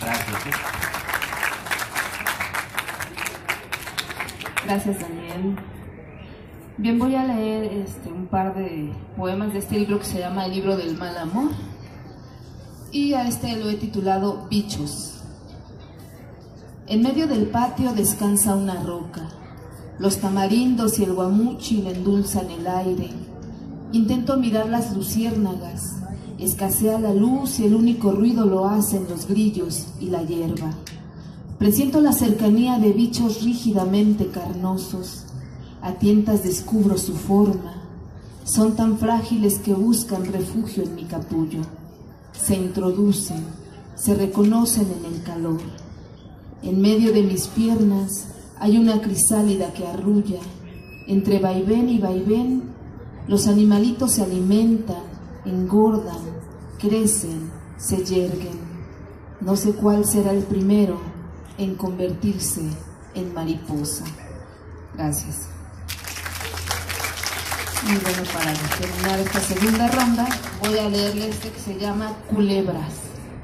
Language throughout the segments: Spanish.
Gracias. Gracias, Daniel. Bien, voy a leer un par de poemas de este libro que se llama El libro del mal amor, y a este lo he titulado Bichos. En medio del patio descansa una roca. Los tamarindos y el guamuchi le endulzan el aire. Intento mirar las luciérnagas. Escasea la luz y el único ruido lo hacen los grillos y la hierba. Presiento la cercanía de bichos rígidamente carnosos. A tientas descubro su forma. Son tan frágiles que buscan refugio en mi capullo. Se introducen, se reconocen en el calor. En medio de mis piernas hay una crisálida que arrulla. Entre vaivén y vaivén, los animalitos se alimentan, engordan, crecen, se yerguen. No sé cuál será el primero en convertirse en mariposa. Gracias. Y bueno, para terminar esta segunda ronda, voy a leerle este que se llama Culebras.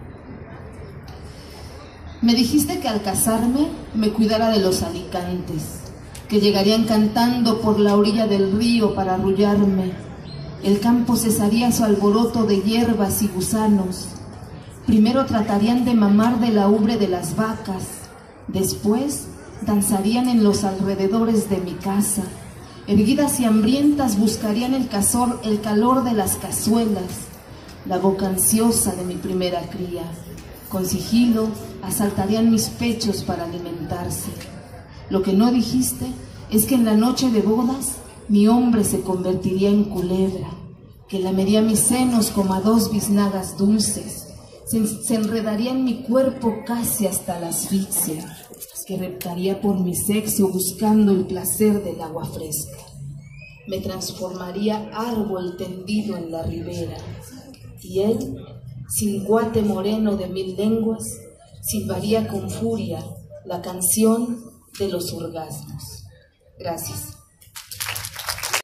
Me dijiste que al casarme me cuidara de los alicantes, que llegarían cantando por la orilla del río para arrullarme. El campo cesaría su alboroto de hierbas y gusanos. Primero tratarían de mamar de la ubre de las vacas, después danzarían en los alrededores de mi casa. Erguidas y hambrientas buscarían el calor de las cazuelas, la boca ansiosa de mi primera cría. Con sigilo asaltarían mis pechos para alimentarse. Lo que no dijiste es que en la noche de bodas mi hombre se convertiría en culebra, que lamería mis senos como a dos biznagas dulces, se enredaría en mi cuerpo casi hasta la asfixia, que reptaría por mi sexo buscando el placer del agua fresca. Me transformaría árbol tendido en la ribera, y él, sin guate moreno de 1000 lenguas, silbaría con furia la canción de los orgasmos. Gracias.